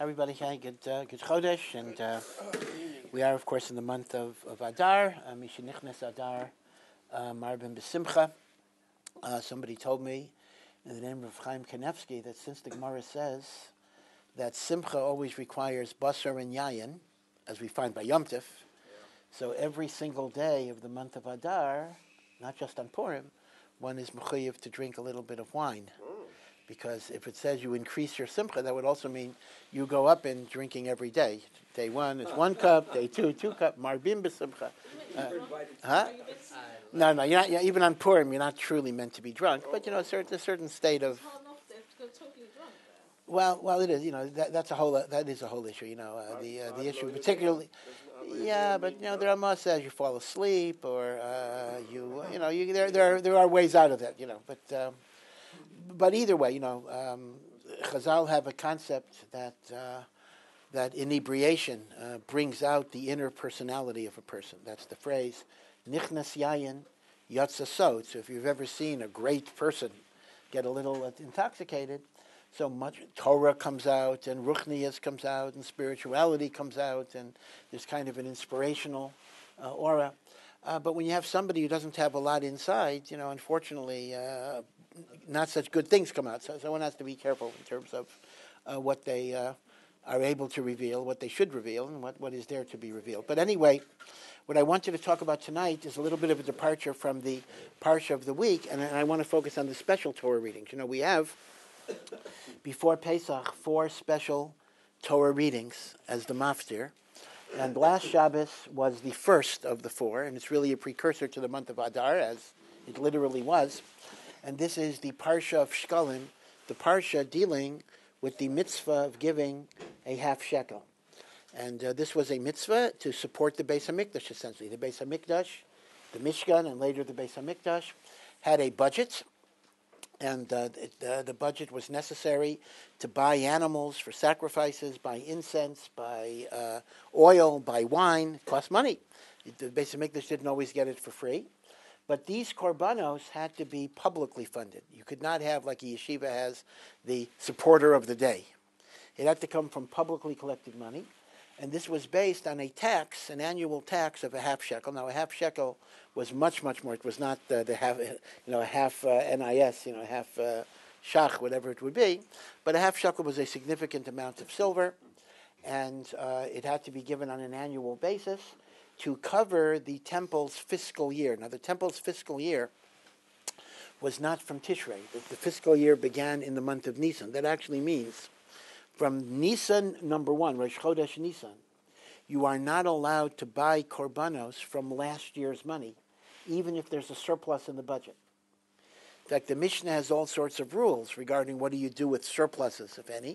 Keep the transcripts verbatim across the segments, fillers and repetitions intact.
everybody. Hi, good, uh, good Chodesh, and uh, we are, of course, in the month of, of Adar. Mishenichnes Adar, Marbin B'Simcha. Uh, somebody told me, in the name of Chaim Kanevsky, that since the Gemara says that Simcha always requires basar and yayin, as we find by Yom Tif, yeah. So every single day of the month of Adar, not just on Purim, one is mechuyev to drink a little bit of wine. Mm. Because if it says you increase your simcha, that would also mean you go up in drinking every day. Day one is one cup, day two, two cup, marbim b'simcha. Uh, huh? No, no, you're not, you're, even on Purim, you're not truly meant to be drunk, but you know, a certain, a certain state of... Well, well, it is. You know, that, that's a whole. That is a whole issue. You know, uh, the uh, the issue, particularly. Yeah, but you know, there are must as you fall asleep, or uh, you, you know, you, there there there are ways out of that. You know, but um, but either way, you know, um, Chazal have a concept that uh, that inebriation uh, brings out the inner personality of a person. That's the phrase, nichnas yayin yatsa sod. So if you've ever seen a great person get a little uh, intoxicated, so much Torah comes out, and Ruchnias comes out, and spirituality comes out, and there's kind of an inspirational uh, aura. Uh, but when you have somebody who doesn't have a lot inside, you know, unfortunately, uh, not such good things come out. So, so one has to be careful in terms of uh, what they uh, are able to reveal, what they should reveal, and what, what is there to be revealed. But anyway, what I wanted to talk about tonight is a little bit of a departure from the Parsha of the week, and I want to focus on the special Torah readings. You know, we have... before Pesach, four special Torah readings as the maftir. And last Shabbos was the first of the four, and it's really a precursor to the month of Adar, as it literally was. And this is the Parsha of Shkalim, the Parsha dealing with the mitzvah of giving a half shekel. And uh, this was a mitzvah to support the Beis HaMikdash, essentially. The Beis HaMikdash, the Mishkan, and later the Beis HaMikdash, had a budget. And uh, it, uh, the budget was necessary to buy animals for sacrifices, buy incense, buy uh, oil, buy wine. It cost money. The Beis HaMikdash didn't always get it for free. But these korbanos had to be publicly funded. You could not have, like a yeshiva has, the supporter of the day. It had to come from publicly collected money. And this was based on a tax, an annual tax of a half shekel. Now, a half shekel was much, much more. It was not uh, the half, you know, a half uh, N I S, you know, a half uh, shach, whatever it would be. But a half shekel was a significant amount of silver, and uh, it had to be given on an annual basis to cover the temple's fiscal year. Now, the temple's fiscal year was not from Tishrei. The, the fiscal year began in the month of Nisan. That actually means from Nisan number one, Rosh Chodesh Nisan, you are not allowed to buy korbanos from last year's money, even if there's a surplus in the budget. In fact, the Mishnah has all sorts of rules regarding what do you do with surpluses, if any.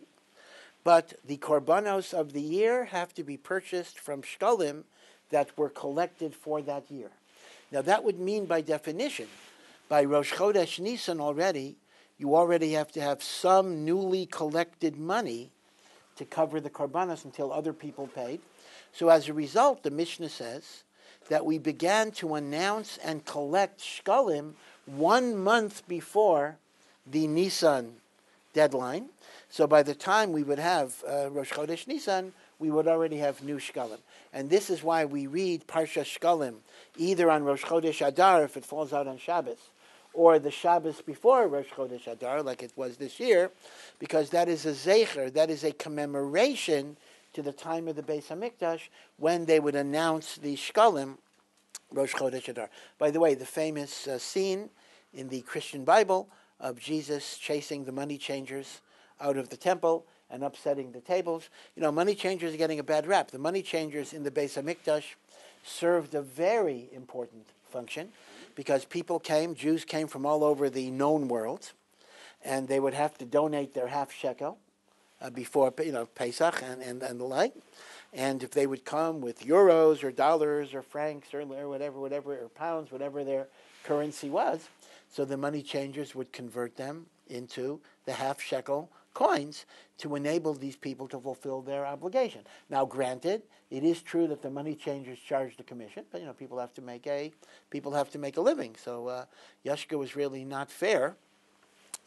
But the korbanos of the year have to be purchased from shkalim that were collected for that year. Now, that would mean, by definition, by Rosh Chodesh Nisan already, you already have to have some newly collected money to cover the korbanos until other people paid. So as a result, the Mishnah says that we began to announce and collect shkalim one month before the Nisan deadline. So by the time we would have uh, Rosh Chodesh Nisan, we would already have new shkalim. And this is why we read Parsha Shkalim either on Rosh Chodesh Adar, if it falls out on Shabbos, or the Shabbos before Rosh Chodesh Adar, like it was this year, because that is a zecher, that is a commemoration to the time of the Beis HaMikdash, when they would announce the shkalim, Rosh Chodesh Adar. By the way, the famous uh, scene in the Christian Bible of Jesus chasing the money changers out of the temple and upsetting the tables. You know, money changers are getting a bad rap. The money changers in the Beis HaMikdash served a very important function, because people came, Jews came from all over the known world, and they would have to donate their half shekel uh, before, you know, Pesach and, and, and the like. And if they would come with euros or dollars or francs or whatever, whatever, or pounds, whatever their currency was, so the money changers would convert them into the half shekel coins to enable these people to fulfill their obligation. Now, granted, it is true that the money changers charged a commission, but you know people have to make a people have to make a living. So uh, Yashka was really not fair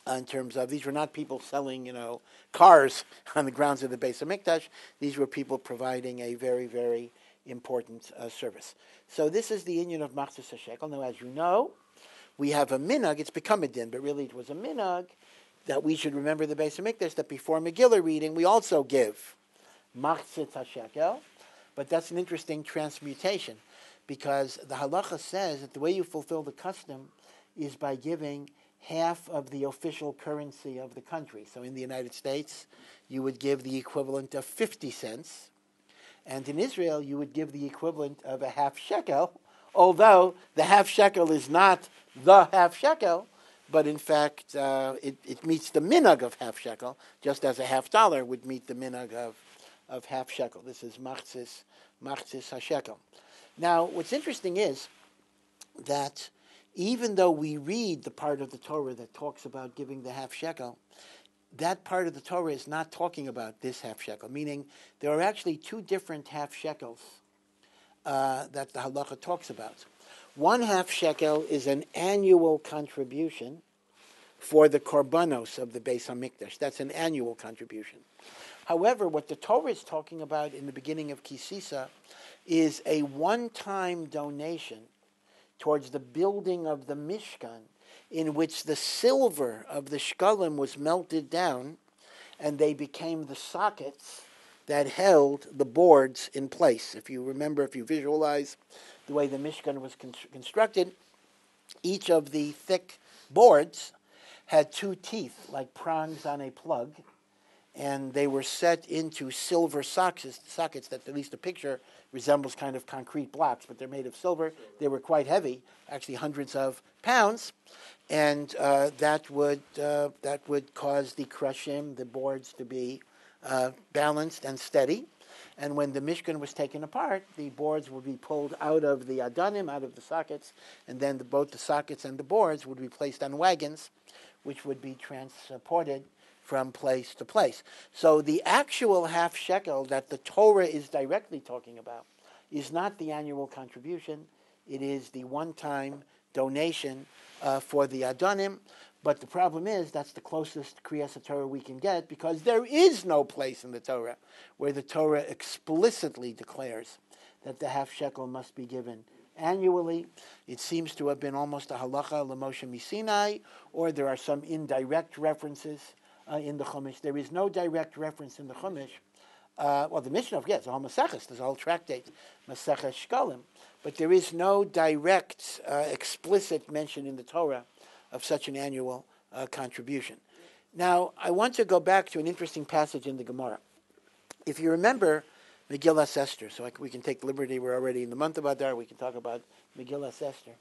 uh, in terms of these were not people selling, you know, cars on the grounds of the Beis Hamikdash. These were people providing a very, very important uh, service. So this is the union of Machzis HaShekel. Now, as you know, we have a minhag. It's become a din, but really it was a minhag that we should remember the Beis Hamikdash, that before Megillah reading, we also give Machzis HaShekel. But that's an interesting transmutation, because the halacha says that the way you fulfill the custom is by giving half of the official currency of the country. So in the United States, you would give the equivalent of fifty cents. And in Israel, you would give the equivalent of a half shekel, although the half shekel is not the half shekel, but in fact, uh, it, it meets the minhag of half shekel, just as a half dollar would meet the minhag of, of half shekel. This is machzis, machzis hashekel. Now, what's interesting is that even though we read the part of the Torah that talks about giving the half shekel, that part of the Torah is not talking about this half shekel, meaning there are actually two different half shekels uh, that the halacha talks about. One half shekel is an annual contribution for the korbanos of the Beis Hamikdash. That's an annual contribution. However, what the Torah is talking about in the beginning of Kisisa is a one-time donation towards the building of the Mishkan, in which the silver of the shkalim was melted down, and they became the sockets that held the boards in place. If you remember, if you visualize the way the Mishkan was con- constructed, each of the thick boards had two teeth, like prongs on a plug, and they were set into silver sockets, sockets that, at least the picture, resembles kind of concrete blocks, but they're made of silver. They were quite heavy, actually hundreds of pounds, and uh, that would uh, that would cause the krushim, the boards, to be uh, balanced and steady. And when the Mishkan was taken apart, the boards would be pulled out of the adanim, out of the sockets, and then the, both the sockets and the boards would be placed on wagons, which would be transported from place to place. So the actual half shekel that the Torah is directly talking about is not the annual contribution. It is the one-time donation uh, for the Adonim. But the problem is that's the closest Kriyas Torah we can get, because there is no place in the Torah where the Torah explicitly declares that the half shekel must be given annually. It seems to have been almost a halacha l'Moshe Misinai, or there are some indirect references uh, in the Chumash. There is no direct reference in the Chumash. Uh, well, the Mishnah, yes, the whole Maseches, there's a whole tractate, Maseches Shkalim, but there is no direct, uh, explicit mention in the Torah of such an annual uh, contribution. Now, I want to go back to an interesting passage in the Gemara. If you remember Megillas Esther, so I, we can take liberty, we're already in the month of Adar, we can talk about Megillas Esther.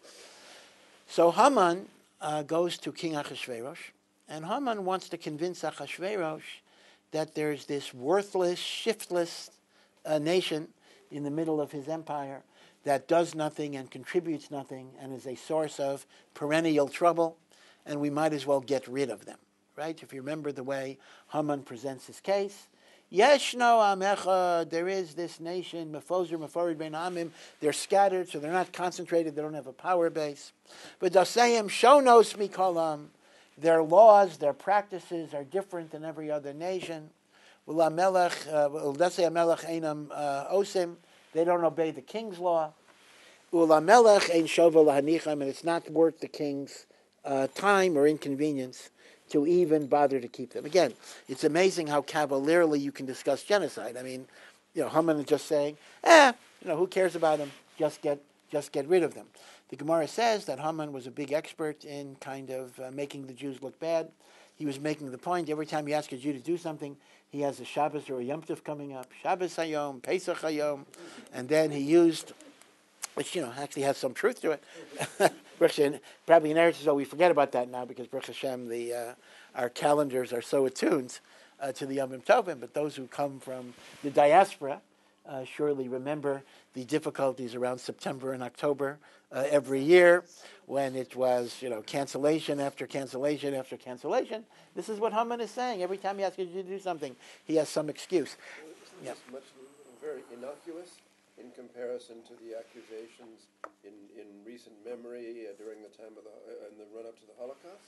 So Haman uh, goes to King Achashverosh, and Haman wants to convince Achashverosh that there's this worthless, shiftless uh, nation in the middle of his empire that does nothing and contributes nothing and is a source of perennial trouble, and we might as well get rid of them, right? If you remember the way Haman presents his case, Yeshno Amecha, there is this nation, Mefozer, Meforid Ben Amim, they're scattered, so they're not concentrated, they don't have a power base. But Dasayim Shonos Mikolam, their laws, their practices are different than every other nation. Ula Melech, Dasay Melech Einam Osim, they don't obey the king's law. Ula Melech Ein Shova Lahanicham, and it's not worth the king's uh, time or inconvenience to even bother to keep them. Again, it's amazing how cavalierly you can discuss genocide. I mean, you know, Haman is just saying, eh, you know, who cares about them? Just get, just get rid of them. The Gemara says that Haman was a big expert in kind of uh, making the Jews look bad. He was making the point, every time you ask a Jew to do something, he has a Shabbos or a Yom Tov coming up, Shabbos Hayom, Pesach Hayom, and then he used, which, you know, actually has some truth to it. Probably in Eretz Yisrael we forget about that now because Baruch Hashem, the uh, our calendars are so attuned uh, to the Yom Tovim. But those who come from the diaspora uh, surely remember the difficulties around September and October uh, every year, when it was, you know, cancellation after cancellation after cancellation. This is what Haman is saying. Every time he asks you to do something, he has some excuse. Isn't this much very innocuous in comparison to the accusations in, in recent memory uh, during the time of the uh, in the run-up to the Holocaust?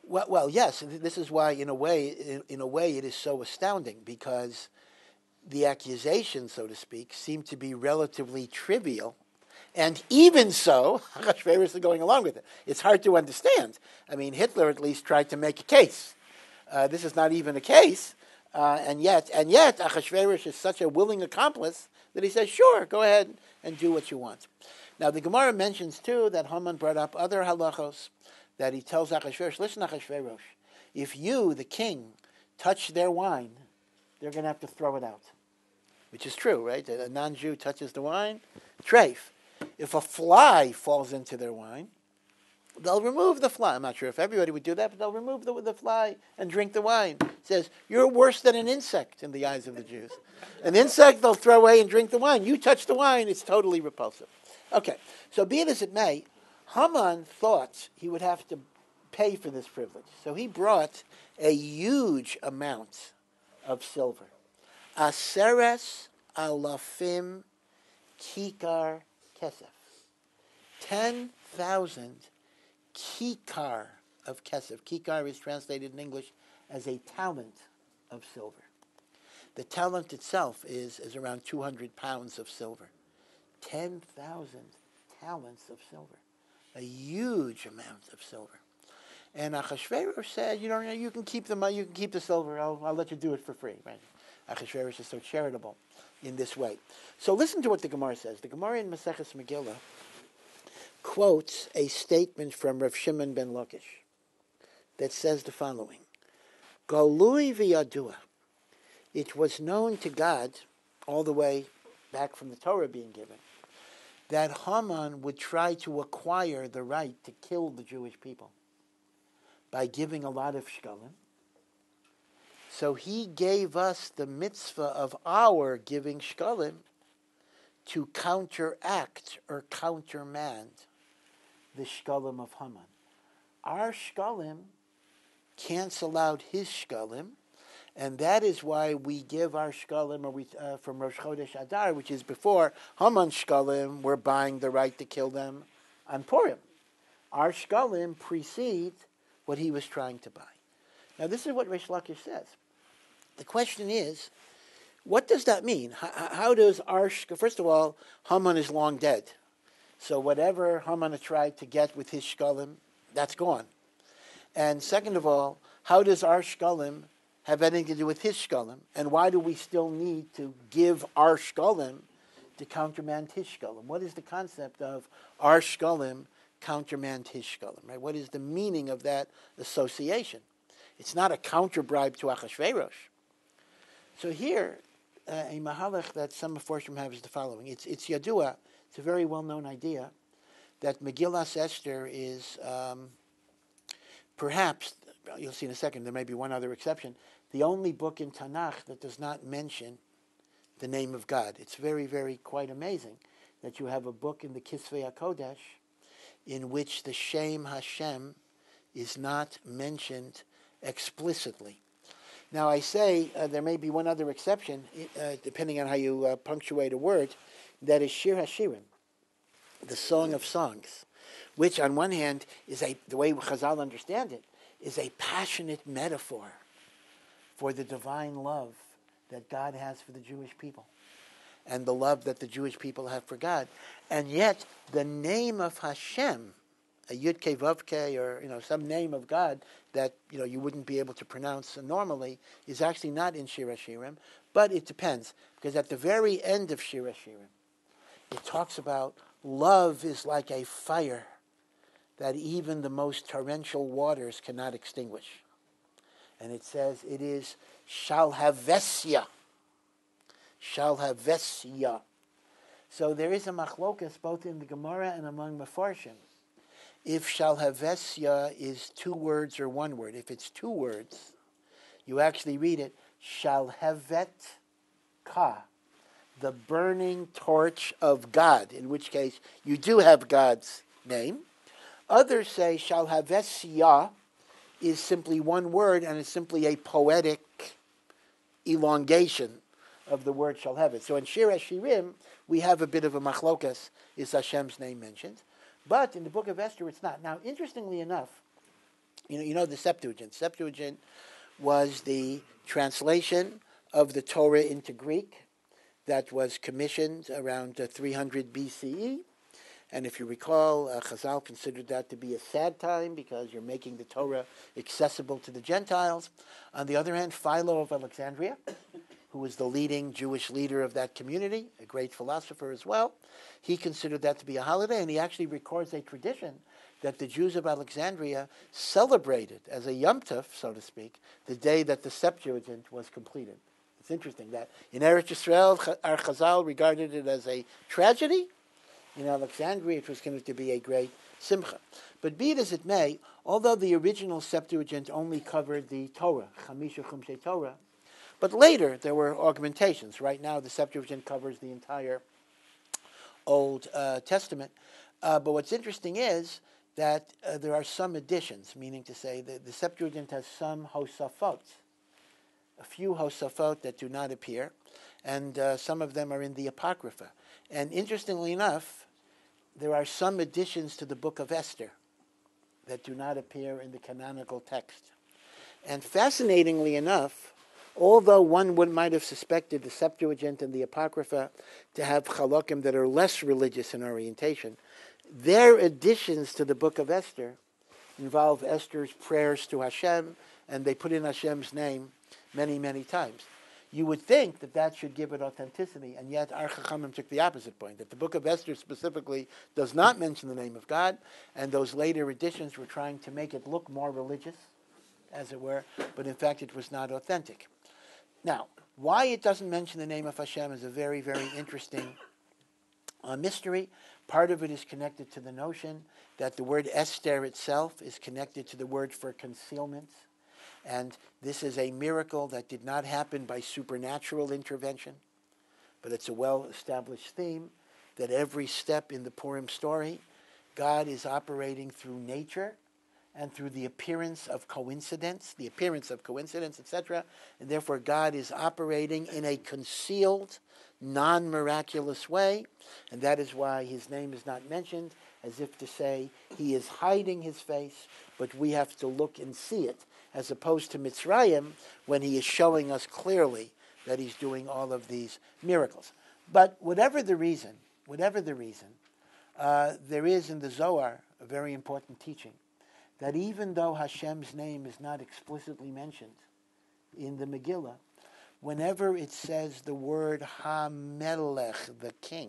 Well, well, yes. This is why, in a way, in, in a way, it is so astounding because the accusations, so to speak, seem to be relatively trivial. And even so, Achashverosh is going along with it. It's hard to understand. I mean, Hitler at least tried to make a case. Uh, this is not even a case, uh, and yet, and yet, Achashverosh is such a willing accomplice that he says, "Sure, go ahead and do what you want." Now, the Gemara mentions too that Haman brought up other halachos that he tells Achashverosh, "Listen, Achashverosh, if you, the king, touch their wine, they're going to have to throw it out," which is true, right? A non-Jew touches the wine, treif. If a fly falls into their wine, they'll remove the fly. I'm not sure if everybody would do that, but they'll remove the, the fly and drink the wine. It says, you're worse than an insect in the eyes of the Jews. An insect they'll throw away and drink the wine. You touch the wine, it's totally repulsive. Okay, so be it as it may, Haman thought he would have to pay for this privilege. So he brought a huge amount of silver. Aseres alafim kikar kesef. Ten thousand kikar of kesef. Kikar is translated in English as a talent of silver. The talent itself is, is around two hundred pounds of silver. ten thousand talents of silver. A huge amount of silver. And Achashverosh said, you know, you can keep the money, you can keep the silver, I'll, I'll let you do it for free. Right? Achashverosh is so charitable in this way. So listen to what the Gemara says. The Gemara in Maseches Megillah quotes a statement from Rav Shimon ben Lakish that says the following: Galui v'yadua. It was known to God, all the way back from the Torah being given, that Haman would try to acquire the right to kill the Jewish people by giving a lot of shkalim. So he gave us the mitzvah of our giving shkalim to counteract or countermand the shkalim of Haman. Our shkalim cancel out his shkalim, and that is why we give our shkalim or we, uh, from Rosh Chodesh Adar, which is before Haman's shkalim, we're buying the right to kill them on Purim. Our shkalim precede what he was trying to buy. Now, this is what Rish Lakish says. The question is, what does that mean? How, how does our... First of all, Haman is long dead. So whatever Haman tried to get with his shkalim, that's gone. And second of all, how does our shkalim have anything to do with his shkalim? And why do we still need to give our shkalim to countermand his shkalim? What is the concept of our shkalim countermand his shkalim? Right? What is the meaning of that association? It's not a counter bribe to Achashverosh. So here, uh, a mahalach that some Meforshim have is the following. It's it's Yadua. It's a very well-known idea that Megillas Esther is um, perhaps, you'll see in a second, there may be one other exception, the only book in Tanakh that does not mention the name of God. It's very, very quite amazing that you have a book in the Kisvei HaKodesh in which the Shem Hashem is not mentioned explicitly. Now I say uh, there may be one other exception, uh, depending on how you uh, punctuate a word, that is Shir HaShirim, the Song of Songs, which on one hand is a, the way Chazal understand it, is a passionate metaphor for the divine love that God has for the Jewish people and the love that the Jewish people have for God. And yet the name of Hashem, a Yud Kei Vav Kei, or you know some name of God that you know you wouldn't be able to pronounce normally, is actually not in Shir HaShirim, but it depends, because at the very end of Shir HaShirim, it talks about love is like a fire that even the most torrential waters cannot extinguish. And it says it is Shalhavesya. Shalhavesya. So there is a machlokas both in the Gemara and among Mefarshim. If Shalhavesya is two words or one word, if it's two words, you actually read it Shalhevet Ka, the burning torch of God, in which case you do have God's name. Others say Shalhavesya is simply one word and it's simply a poetic elongation of the word Shalhevet. So in Shir HaShirim, we have a bit of a machlokas, is Hashem's name mentioned. But in the book of Esther, it's not. Now, interestingly enough, You know, you know the Septuagint. Septuagint was the translation of the Torah into Greek that was commissioned around uh, three hundred B C E. And if you recall, uh, Chazal considered that to be a sad time because you're making the Torah accessible to the Gentiles. On the other hand, Philo of Alexandria, who was the leading Jewish leader of that community, a great philosopher as well, he considered that to be a holiday, and he actually records a tradition that the Jews of Alexandria celebrated as a Yom Tov, so to speak, the day that the Septuagint was completed. It's interesting that in Eretz Yisrael, our Chazal regarded it as a tragedy. In Alexandria, it was considered to be a great simcha. But be it as it may, although the original Septuagint only covered the Torah, Chamisha Chumshei Torah, but later there were augmentations. Right now, the Septuagint covers the entire Old uh, Testament. Uh, but what's interesting is that uh, there are some additions, meaning to say that the Septuagint has some Hosafot, a few Hosafot that do not appear, and uh, some of them are in the Apocrypha. And interestingly enough, there are some additions to the book of Esther that do not appear in the canonical text. And fascinatingly enough, although one would might have suspected the Septuagint and the Apocrypha to have chalokim that are less religious in orientation, their additions to the book of Esther involve Esther's prayers to Hashem, and they put in Hashem's name many, many times. You would think that that should give it authenticity, and yet our Chachamim took the opposite point, that the book of Esther specifically does not mention the name of God, and those later editions were trying to make it look more religious, as it were, but in fact it was not authentic. Now, why it doesn't mention the name of Hashem is a very, very interesting uh, mystery. Part of it is connected to the notion that the word Esther itself is connected to the word for concealment. And this is a miracle that did not happen by supernatural intervention, but it's a well-established theme that every step in the Purim story, God is operating through nature and through the appearance of coincidence, the appearance of coincidence, et cetera. And therefore God is operating in a concealed, non-miraculous way, and that is why his name is not mentioned, as if to say he is hiding his face, but we have to look and see it, as opposed to Mitzrayim, when he is showing us clearly that he's doing all of these miracles. But whatever the reason, whatever the reason, uh, there is in the Zohar a very important teaching, that even though Hashem's name is not explicitly mentioned in the Megillah, whenever it says the word HaMelech, the king,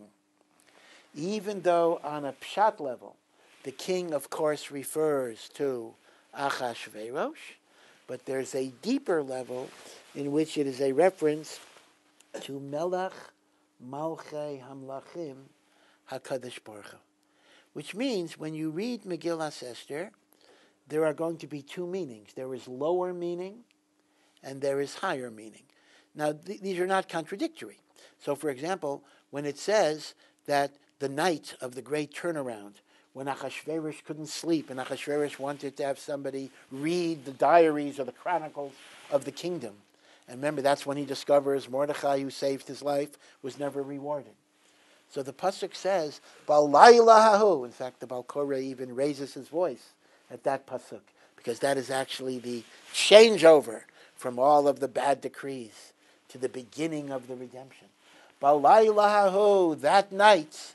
even though on a pshat level, the king, of course, refers to Achashverosh, but there's a deeper level in which it is a reference to Melech Malchei Hamlachim HaKadosh Baruch Hu, which means when you read Megillas Esther, there are going to be two meanings. There is lower meaning and there is higher meaning. Now, th- these are not contradictory. So, for example, when it says that the night of the great turnaround, when Achashverosh couldn't sleep and Achashverosh wanted to have somebody read the diaries or the chronicles of the kingdom, and remember, that's when he discovers Mordechai, who saved his life, was never rewarded. So the pasuk says, "Balayla hahu." In fact, the Baal Koreh even raises his voice at that pasuk, because that is actually the changeover from all of the bad decrees to the beginning of the redemption. Balayla hahu, that night,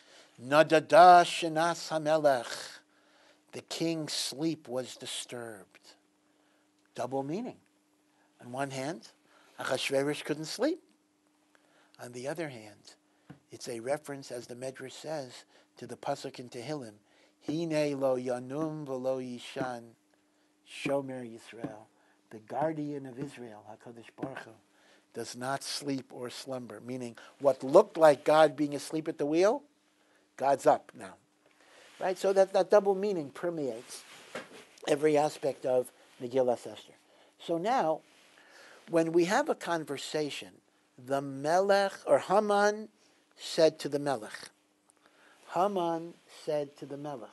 nadada shenas hamelech, the king's sleep was disturbed. Double meaning. On one hand, Achashverosh couldn't sleep. On the other hand, it's a reference, as the Medrash says, to the pasuk in Tehillim, Hine lo yanum v'lo yishan, Shomer Yisrael, the guardian of Israel, HaKadosh Baruch Hu, does not sleep or slumber. Meaning, what looked like God being asleep at the wheel, God's up now. Right? So that, that double meaning permeates every aspect of Megillas Esther. So now, when we have a conversation, the Melech, or Haman said to the Melech, Haman said to the Melech,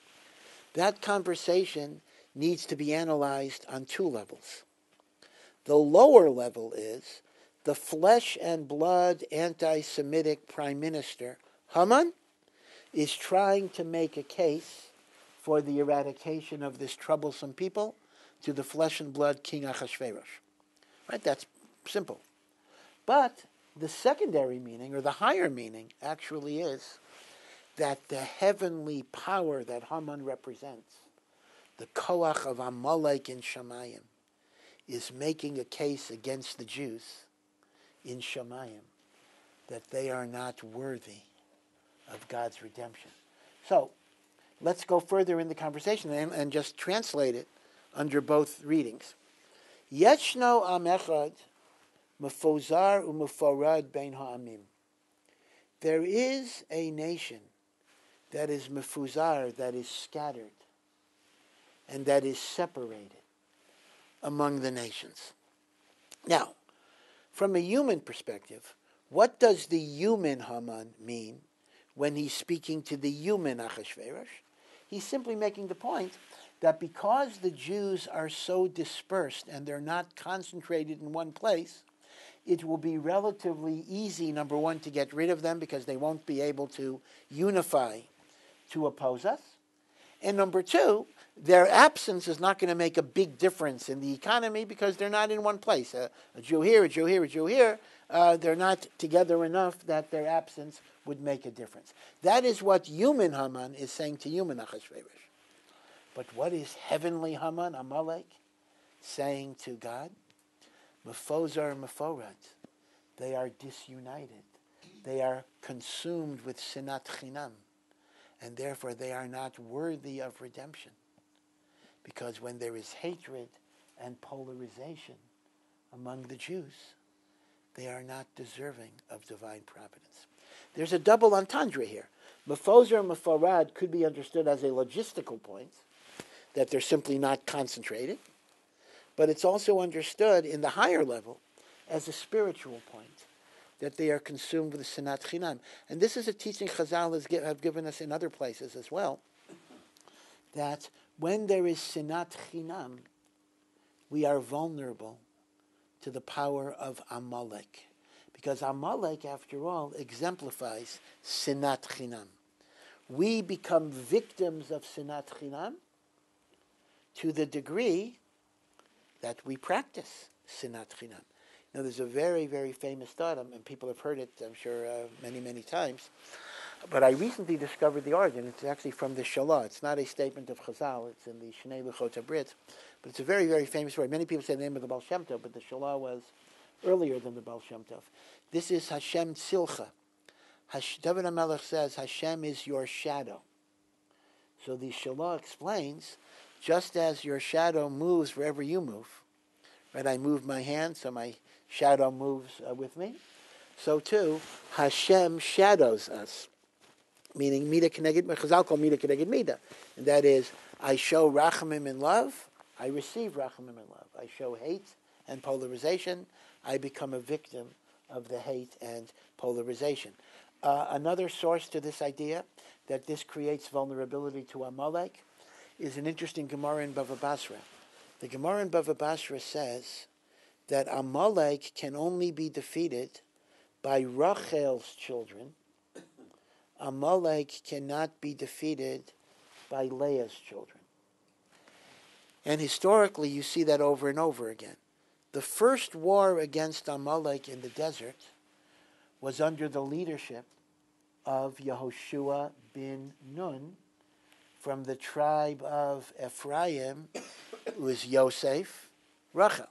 that conversation needs to be analyzed on two levels. The lower level is the flesh and blood anti-Semitic prime minister, Haman, is trying to make a case for the eradication of this troublesome people to the flesh and blood King Achashverosh. Right? That's simple. But the secondary meaning, or the higher meaning, actually is that the heavenly power that Haman represents, the koach of Amalek in Shamayim, is making a case against the Jews in Shamayim that they are not worthy of God's redemption. So, let's go further in the conversation and, and just translate it under both readings. Yeshno am echad mefozar u'meforad bein ha'amim. There is a nation that is mefuzar, that is scattered, and that is separated among the nations. Now, from a human perspective, what does the human Haman mean when he's speaking to the human Achashverosh? He's simply making the point that because the Jews are so dispersed and they're not concentrated in one place, it will be relatively easy, number one, to get rid of them because they won't be able to unify to oppose us. And number two, their absence is not going to make a big difference in the economy because they're not in one place. A, a Jew here, a Jew here, a Jew here, uh, they're not together enough that their absence would make a difference. That is what human Haman is saying to human Achashverosh. But what is heavenly Haman, Amalek, saying to God? Mefozar meforad. They are disunited. They are consumed with sinat chinam. And therefore they are not worthy of redemption. Because when there is hatred and polarization among the Jews, they are not deserving of divine providence. There's a double entendre here. Mefozer and meforad could be understood as a logistical point, that they're simply not concentrated. But it's also understood in the higher level as a spiritual point, that they are consumed with sinat chinam. And this is a teaching Chazal has give, have given us in other places as well, that when there is sinat chinam, we are vulnerable to the power of Amalek. Because Amalek, after all, exemplifies sinat chinam. We become victims of sinat chinam to the degree that we practice sinat chinam. Now, there's a very, very famous thought, and people have heard it, I'm sure, uh, many, many times. But I recently discovered the origin. It's actually from the Shalah. It's not a statement of Chazal. It's in the Shnei Luchot HaBrit. But it's a very, very famous word. Many people say the name of the Baal Shem Tov, but the Shalah was earlier than the Baal Shem Tov. This is Hashem Tzilcha. Hash, David HaMelech says, Hashem is your shadow. So the Shalah explains, just as your shadow moves wherever you move, right? I move my hand, so my shadow moves uh, with me. So too, Hashem shadows us. Meaning, Mida Keneged, Chazal call Mida Keneged Mida. And that is, I show Rachamim in love, I receive Rachamim in love. I show hate and polarization, I become a victim of the hate and polarization. Uh, another source to this idea, that this creates vulnerability to Amalek, is an interesting Gemara in Bava Basra. The Gemara in Bava Basra says that Amalek can only be defeated by Rachel's children. Amalek cannot be defeated by Leah's children. And historically, you see that over and over again. The first war against Amalek in the desert was under the leadership of Yehoshua bin Nun from the tribe of Ephraim, who is Yosef, Rachel.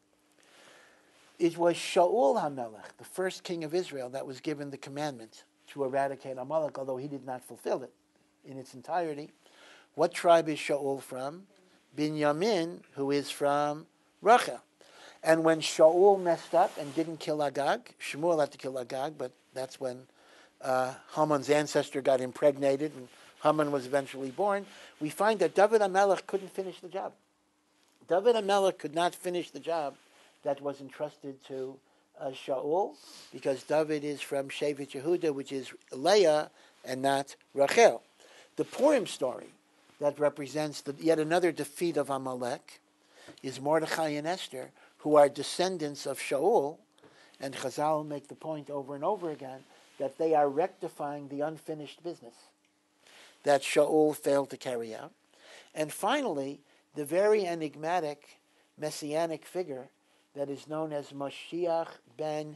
It was Shaul HaMelech, the first king of Israel, that was given the commandment to eradicate Amalek, although he did not fulfill it in its entirety. What tribe is Shaul from? Binyamin, who is from Rachel. And when Shaul messed up and didn't kill Agag, Shmuel had to kill Agag, but that's when uh, Haman's ancestor got impregnated and Haman was eventually born. We find that David HaMelech couldn't finish the job. David HaMelech could not finish the job that was entrusted to uh, Shaul, because David is from Shevet Yehuda, which is Leah and not Rachel. The Purim story that represents the, yet another defeat of Amalek is Mordechai and Esther, who are descendants of Shaul, and Chazal make the point over and over again that they are rectifying the unfinished business that Shaul failed to carry out. And finally, the very enigmatic messianic figure that is known as Mashiach ben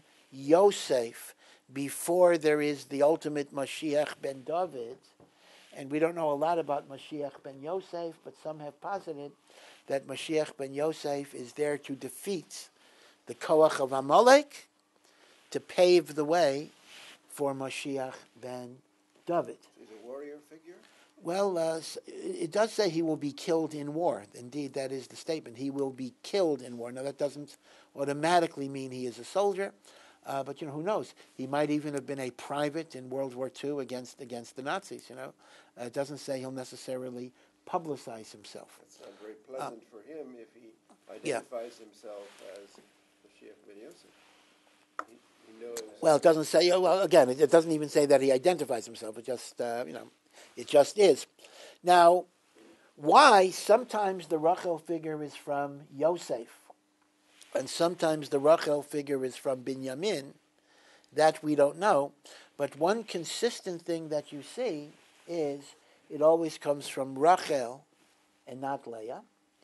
Yosef, before there is the ultimate Mashiach ben David. And we don't know a lot about Mashiach ben Yosef, but some have posited that Mashiach ben Yosef is there to defeat the Koach of Amalek, to pave the way for Mashiach ben David. He's a warrior figure? Well, uh, it does say he will be killed in war. Indeed, that is the statement. He will be killed in war. Now, that doesn't automatically mean he is a soldier, uh, but, you know, who knows? He might even have been a private in World War Two against against the Nazis, you know. Uh, it doesn't say he'll necessarily publicize himself. It's not very pleasant uh, for him if he identifies yeah. himself as Mashiach ben Yosef. He, he knows... Well, it doesn't say, oh, well, again, it, it doesn't even say that he identifies himself. It just, uh, you know, it just is. Now, why sometimes the Rachel figure is from Yosef and sometimes the Rachel figure is from Binyamin, that we don't know. But one consistent thing that you see is it always comes from Rachel and not Leah.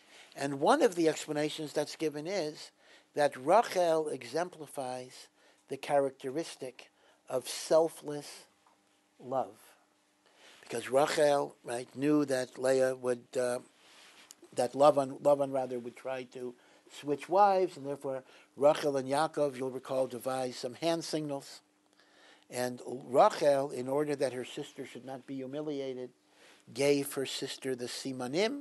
And one of the explanations that's given is that Rachel exemplifies the characteristic of selfless love. Because Rachel, right, knew that Leah would, uh, that Lavan, Lavan rather would try to switch wives, and therefore Rachel and Yaakov, you'll recall, devised some hand signals. And Rachel, in order that her sister should not be humiliated, gave her sister the simanim.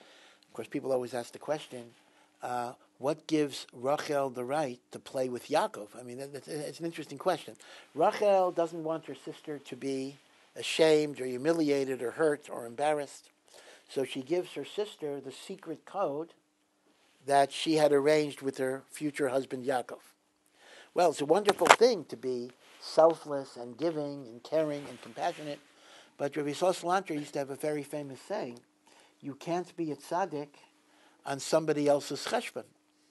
Of course, people always ask the question, uh, what gives Rachel the right to play with Yaakov? I mean, that, it's an interesting question. Rachel doesn't want her sister to be ashamed or humiliated or hurt or embarrassed. So she gives her sister the secret code that she had arranged with her future husband Yaakov. Well, it's a wonderful thing to be selfless and giving and caring and compassionate, but Rabbi Yisrael Salanter used to have a very famous saying, you can't be a tzaddik on somebody else's cheshbon.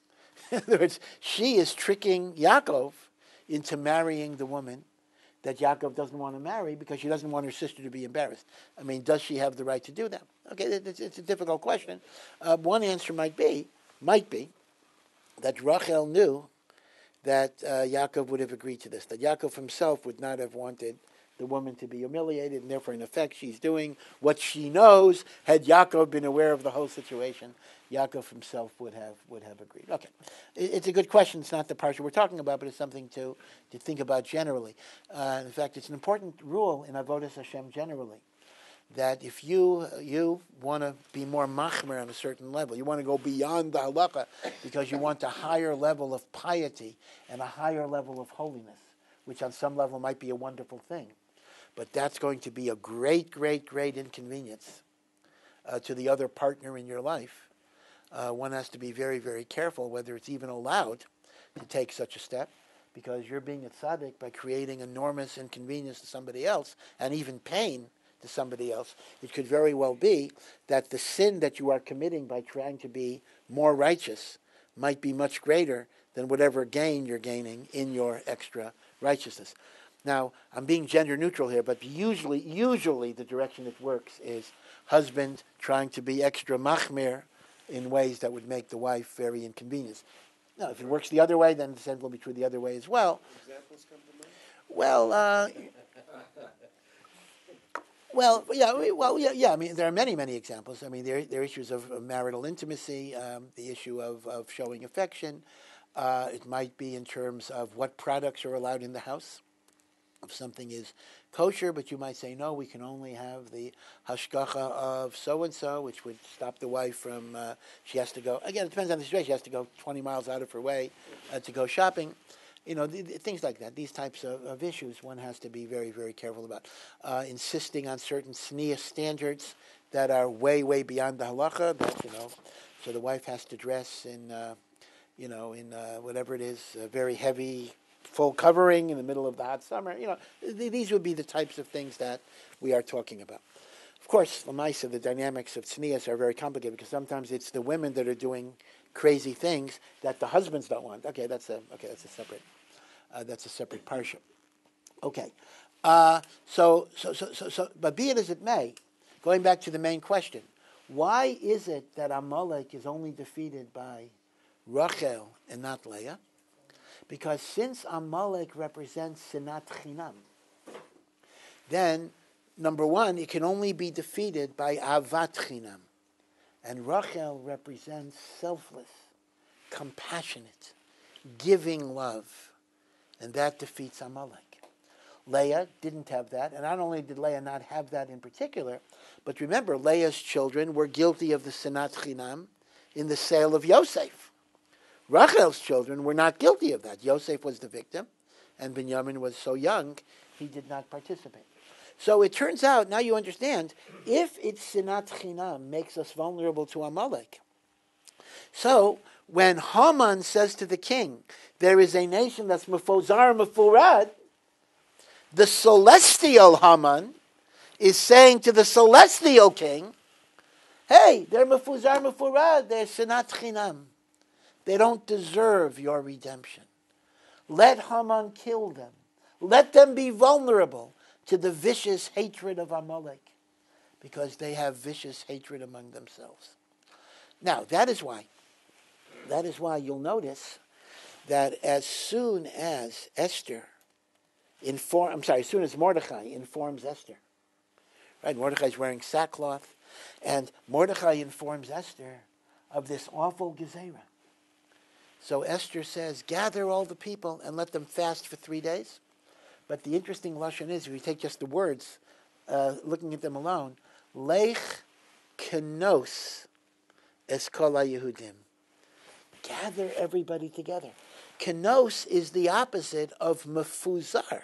In other words, she is tricking Yaakov into marrying the woman that Yaakov doesn't want to marry because she doesn't want her sister to be embarrassed. I mean, does she have the right to do that? Okay, it's, it's a difficult question. Uh, one answer might be, might be, that Rachel knew that uh, Yaakov would have agreed to this, that Yaakov himself would not have wanted the woman to be humiliated, and therefore, in effect, she's doing what she knows. Had Yaakov been aware of the whole situation, Yaakov himself would have would have agreed. Okay, it, it's a good question. It's not the parsha we're talking about, but it's something to, to think about generally. Uh, in fact, it's an important rule in Avodas Hashem generally, that if you you want to be more machmer on a certain level, you want to go beyond the halacha because you want a higher level of piety and a higher level of holiness, which on some level might be a wonderful thing. But that's going to be a great, great, great inconvenience uh, to the other partner in your life. Uh, one has to be very, very careful whether it's even allowed to take such a step, because you're being a tzaddik by creating enormous inconvenience to somebody else and even pain to somebody else. It could very well be that the sin that you are committing by trying to be more righteous might be much greater than whatever gain you're gaining in your extra righteousness. Now, I'm being gender neutral here, but usually, usually the direction it works is husband trying to be extra machmir in ways that would make the wife very inconvenienced. Now, if it works the other way, then the same will be true the other way as well. Examples come to mind? Well, uh, well, yeah, well, yeah, yeah. I mean, there are many, many examples. I mean, there, there are issues of, of marital intimacy, um, the issue of, of showing affection. Uh, it might be in terms of what products are allowed in the house. If something is kosher, but you might say, no, we can only have the hashgacha of so-and-so, which would stop the wife from, uh, she has to go, again, it depends on the situation, she has to go twenty miles out of her way uh, to go shopping. You know, th- th- things like that, these types of, of issues one has to be very, very careful about. Uh, insisting on certain sneah standards that are way, way beyond the halacha, that, you know, so the wife has to dress in, uh, you know, in uh, whatever it is, uh, very heavy, full covering in the middle of the hot summer. You know, th- these would be the types of things that we are talking about. Of course, Lamaisa, the dynamics of tznius are very complicated because sometimes it's the women that are doing crazy things that the husbands don't want. Okay, that's a okay. That's a separate. Uh, that's a separate parsha. Okay, uh, so so so so so. But be it as it may, going back to the main question, Why is it that Amalek is only defeated by Rachel and not Leah? Because since Amalek represents Sinat Chinam, then, number one, it can only be defeated by Avat Chinam. And Rachel represents selfless, compassionate, giving love. And that defeats Amalek. Leah didn't have that, and not only did Leah not have that in particular, but remember, Leah's children were guilty of the Sinat Chinam in the sale of Yosef. Rachel's children were not guilty of that. Yosef was the victim, and Binyamin was so young, he did not participate. So it turns out, now you understand, if it's Sinat Chinam makes us vulnerable to Amalek. So when Haman says to the king, there is a nation that's Mefozar Mefurad, the celestial Haman is saying to the celestial king, hey, they're Mefuzar Mefurad, they're Sinat Chinam. They don't deserve your redemption. Let Haman kill them. Let them be vulnerable to the vicious hatred of Amalek, because they have vicious hatred among themselves. Now, that is why, that is why you'll notice that as soon as Esther inform, I'm sorry, as soon as Mordechai informs Esther, right? Mordechai's wearing sackcloth, and Mordechai informs Esther of this awful gezerah. So Esther says, gather all the people and let them fast for three days. But the interesting lashon is, if you take just the words, uh, looking at them alone, Lech kenos es kol Yehudim. Gather everybody together. Kenos is the opposite of mefuzar.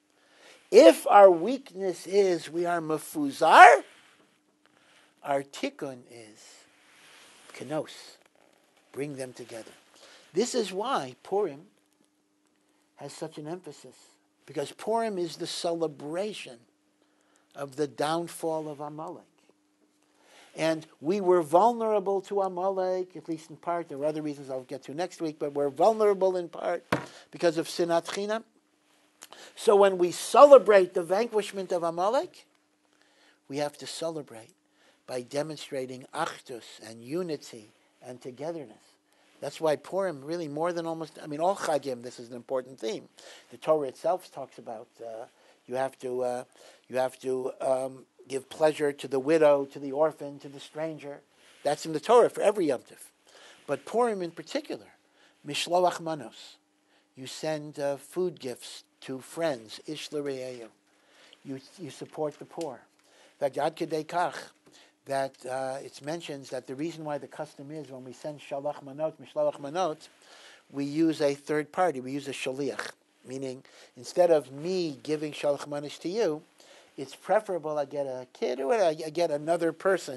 If our weakness is we are mefuzar, our tikkun is kenos. Bring them together. This is why Purim has such an emphasis. Because Purim is the celebration of the downfall of Amalek. And we were vulnerable to Amalek, at least in part. There are other reasons I'll get to next week, but we're vulnerable in part because of Sinat Chinam. So when we celebrate the vanquishment of Amalek, we have to celebrate by demonstrating achdus and unity and togetherness. That's why Purim, really more than almost, I mean, all Chagim, this is an important theme. The Torah itself talks about uh, you have to uh, you have to um, give pleasure to the widow, to the orphan, to the stranger. That's in the Torah for every Yom Tov. But Purim in particular, Mishloach Manos. You send uh, food gifts to friends, Ish L'Re'eyu. You you support the poor. In fact, Ad Kedei Kach, that uh, it mentions that the reason why the custom is when we send shalach manot, mishloach manot, we use a third party, we use a shaliach, meaning instead of me giving shalach manot to you, it's preferable I get a kid or I get another person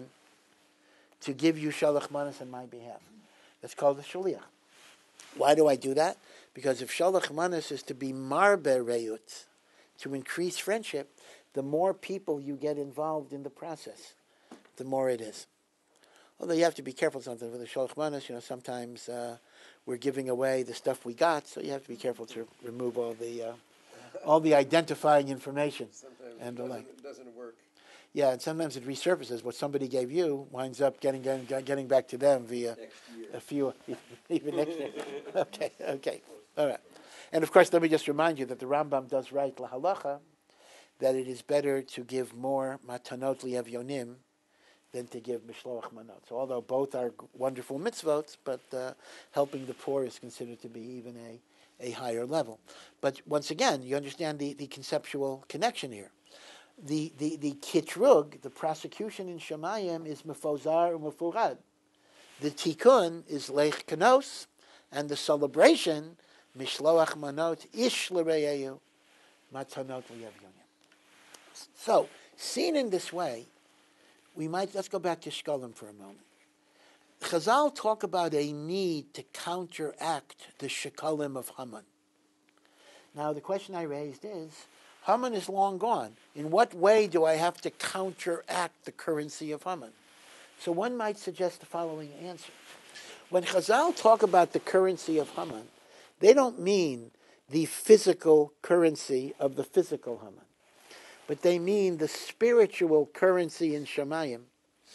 to give you shalach manot on my behalf. That's called the shaliach. Why do I do that? Because if shalach manot is to be marbe reyut, to increase friendship, the more people you get involved in the process, the more it is. Although you have to be careful sometimes with the Shalach Manos, you know, sometimes uh, we're giving away the stuff we got, so you have to be careful to remove all the uh, all the identifying information. Sometimes and it the doesn't, like. it doesn't work. Yeah, and sometimes it resurfaces. What somebody gave you winds up getting getting, getting back to them via a few, even next year. Okay, okay, all right. And of course, let me just remind you that the Rambam does write La Halacha that it is better to give more matanot li'evyonim than to give mishloach manot. So although both are wonderful mitzvot, but uh, helping the poor is considered to be even a, a higher level. But once again, you understand the, the conceptual connection here. The the the kitrug, the prosecution in Shemayim, is mefozar or mefurad. The tikkun is lech kanos, and the celebration mishloach manot ish l're'eyu matanot li'evyonim. So, seen in this way, we might, let's go back to Shkolim for a moment. Chazal talk about a need to counteract the Shkolim of Haman. Now, the question I raised is, Haman is long gone. In what way do I have to counteract the currency of Haman? So one might suggest the following answer. When Chazal talk about the currency of Haman, they don't mean the physical currency of the physical Haman, but they mean the spiritual currency in Shemayim,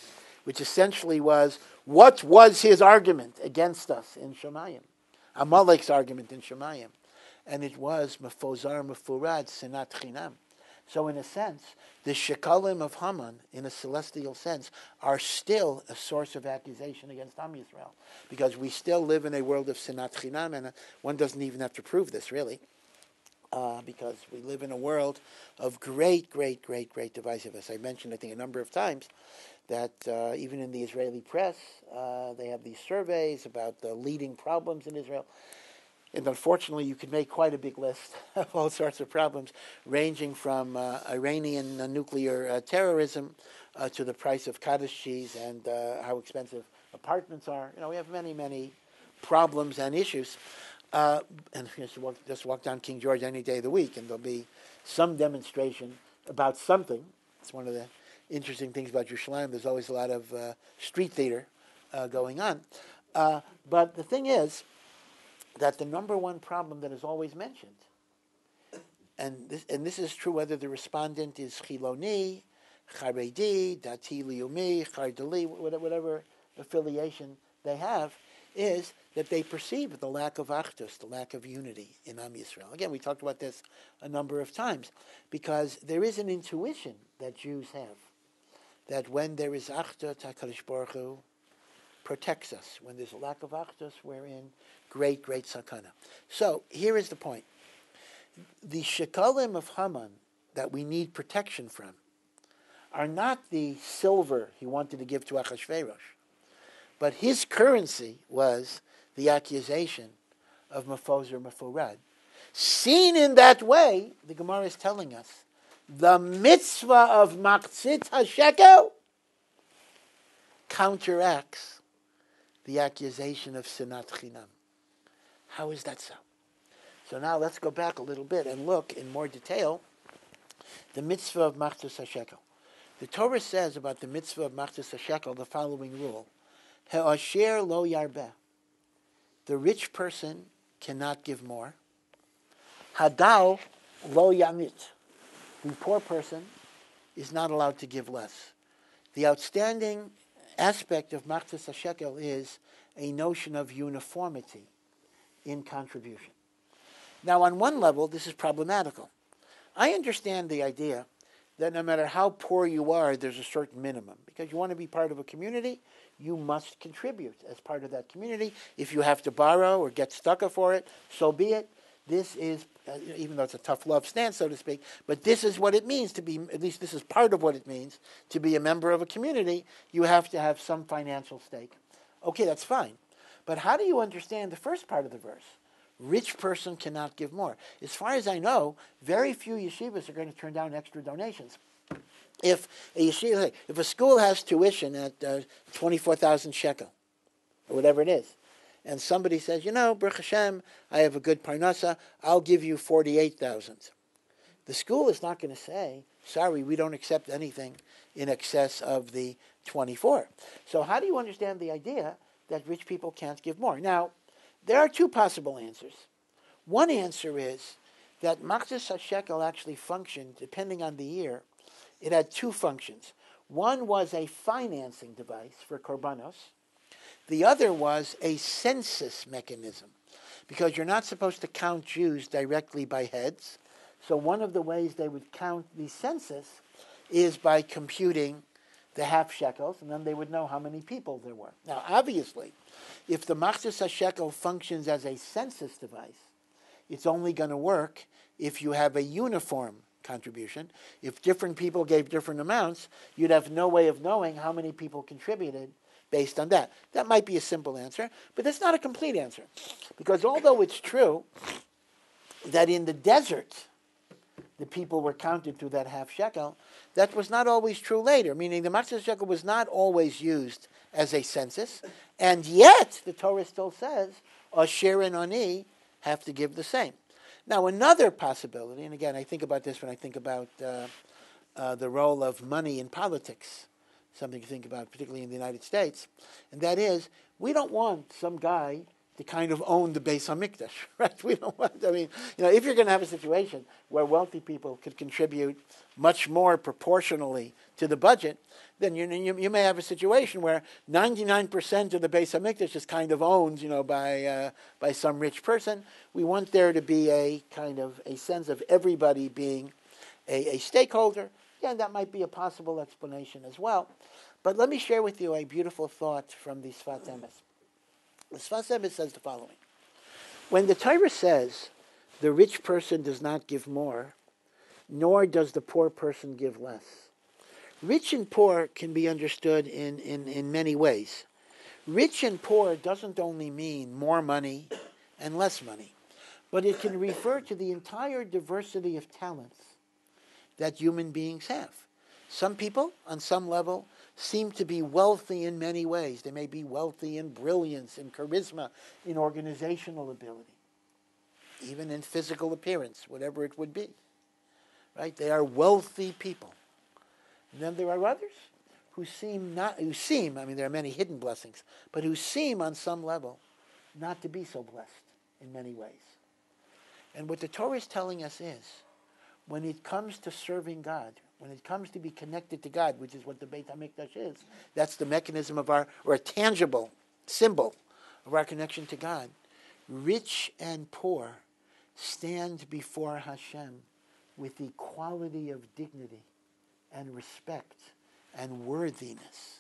which essentially was, what was his argument against us in Shemayim? Amalek's argument in Shemayim. And it was Mefozar Mefurad Sinat Chinam. So in a sense, the Shekalim of Haman, in a celestial sense, are still a source of accusation against Am Yisrael. Because we still live in a world of Sinat Chinam, and one doesn't even have to prove this, really. Uh, because we live in a world of great, great, great, great divisiveness. I mentioned, I think, a number of times that uh, even in the Israeli press, uh, they have these surveys about the leading problems in Israel. And unfortunately, you could make quite a big list of all sorts of problems, ranging from uh, Iranian uh, nuclear uh, terrorism uh, to the price of cottage cheese and uh, how expensive apartments are. You know, we have many, many problems and issues. Uh, and just walk, just walk down King George any day of the week, and there'll be some demonstration about something. It's one of the interesting things about Yerushalayim. There's always a lot of uh, street theater uh, going on. Uh, but the thing is that the number one problem that is always mentioned, and this, and this is true whether the respondent is Chiloni, Charedi, Dati Liumi, Chardali, whatever affiliation they have, is that they perceive the lack of achdus, the lack of unity in Am Yisrael. Again, we talked about this a number of times, because there is an intuition that Jews have, that when there is achdus, HaKadosh Baruch Hu protects us. When there's a lack of achdus, we're in great, great sakana. So, here is the point. The shekalim of Haman that we need protection from are not the silver he wanted to give to Achashverosh, but his currency was the accusation of Mefozer Mefurad. Seen in that way, the Gemara is telling us, the mitzvah of Machzit HaShekel counteracts the accusation of Sinat Chinam. How is that so? So now let's go back a little bit and look in more detail the mitzvah of Machzit HaShekel. The Torah says about the mitzvah of Machzit HaShekel the following rule: He'asher lo yarbeh. The rich person cannot give more. Hadal lo yamit. The poor person is not allowed to give less. The outstanding aspect of Machzit HaShekel is a notion of uniformity in contribution. Now, on one level, this is problematical. I understand the idea that no matter how poor you are, there's a certain minimum. Because you want to be part of a community, you must contribute as part of that community. If you have to borrow or get stuck for it, so be it. This is, uh, even though it's a tough love stance, so to speak, but this is what it means to be, at least this is part of what it means, to be a member of a community. You have to have some financial stake. Okay, that's fine. But how do you understand the first part of the verse? Rich person cannot give more. As far as I know, very few yeshivas are going to turn down extra donations. If a yeshiva, if a school has tuition at uh, twenty-four thousand shekel, or whatever it is, and somebody says, you know, Baruch Hashem, I have a good parnasa, I'll give you forty-eight thousand. The school is not going to say, sorry, we don't accept anything in excess of the twenty-four. So how do you understand the idea that rich people can't give more? Now, there are two possible answers. One answer is that Machzis HaShekel actually functioned, depending on the year, it had two functions. One was a financing device for korbanos. The other was a census mechanism, because you're not supposed to count Jews directly by heads. So one of the ways they would count the census is by computing the half shekels, and then they would know how many people there were. Now, obviously, if the Machzis HaShekel functions as a census device, it's only going to work if you have a uniform contribution. If different people gave different amounts, you'd have no way of knowing how many people contributed based on that. That might be a simple answer, but that's not a complete answer. Because although it's true that in the desert, the people were counted through that half shekel, that was not always true later, meaning the Machzis shekel was not always used as a census, and yet the Torah still says, Asher and Ani have to give the same. Now, another possibility, and again, I think about this when I think about uh, uh, the role of money in politics, something to think about, particularly in the United States, and that is, we don't want some guy to kind of own the Beis Hamikdash, right? We don't want, I mean, you know, if you're going to have a situation where wealthy people could contribute much more proportionally to the budget, then you, you, you may have a situation where ninety-nine percent of the Beis Hamikdash is kind of owned, you know, by uh, by some rich person. We want there to be a kind of a sense of everybody being a, a stakeholder. Yeah, that might be a possible explanation as well. But let me share with you a beautiful thought from the Sfas Emes. The Sfas Emes says the following. When the Torah says the rich person does not give more, nor does the poor person give less, rich and poor can be understood in, in, in many ways. Rich and poor doesn't only mean more money and less money, but it can refer to the entire diversity of talents that human beings have. Some people, on some level, seem to be wealthy in many ways. They may be wealthy in brilliance, in charisma, in organizational ability, even in physical appearance, whatever it would be. Right? They are wealthy people. And then there are others who seem not, who seem, I mean, there are many hidden blessings, but who seem on some level not to be so blessed in many ways. And what the Torah is telling us is, when it comes to serving God, when it comes to be connected to God, which is what the Beit HaMikdash is, that's the mechanism of our, or a tangible symbol of our connection to God. Rich and poor stand before Hashem with equality of dignity and respect and worthiness,